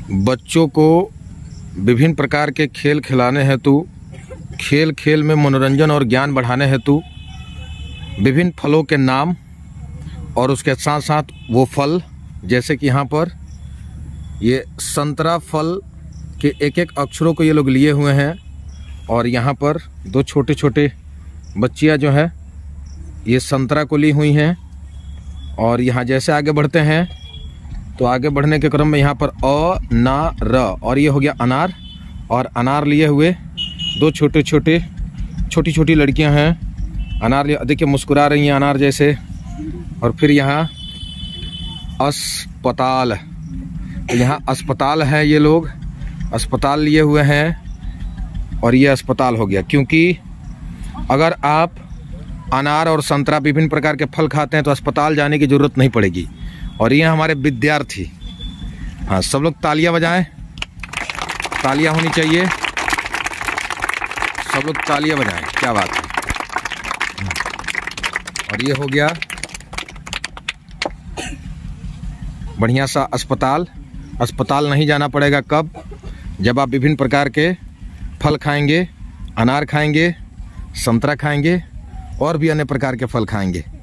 बच्चों को विभिन्न प्रकार के खेल खिलाने हेतु, खेल खेल में मनोरंजन और ज्ञान बढ़ाने हेतु विभिन्न फलों के नाम और उसके साथ साथ वो फल, जैसे कि यहाँ पर ये संतरा फल के एक एक अक्षरों को ये लोग लिए हुए हैं। और यहाँ पर दो छोटे छोटे बच्चियाँ जो है ये संतरा को ली हुई हैं। और यहाँ जैसे आगे बढ़ते हैं तो आगे बढ़ने के क्रम में यहाँ पर अ ना र, और ये हो गया अनार। और अनार लिए हुए दो छोटी छोटी लड़कियां हैं। अनार लिए, देखिए मुस्कुरा रही हैं अनार जैसे। और फिर यहाँ अस्पताल, तो यहाँ अस्पताल है, ये लोग अस्पताल लिए हुए हैं। और ये अस्पताल हो गया, क्योंकि अगर आप अनार और संतरा विभिन्न प्रकार के फल खाते हैं तो अस्पताल जाने की ज़रूरत नहीं पड़ेगी। और ये हमारे विद्यार्थी, हाँ सब लोग तालियां बजाएं, तालियां होनी चाहिए, सब लोग तालियां बजाएं, क्या बात है। और ये हो गया बढ़िया सा अस्पताल। अस्पताल नहीं जाना पड़ेगा कब? जब आप विभिन्न प्रकार के फल खाएंगे, अनार खाएंगे, संतरा खाएंगे और भी अन्य प्रकार के फल खाएंगे।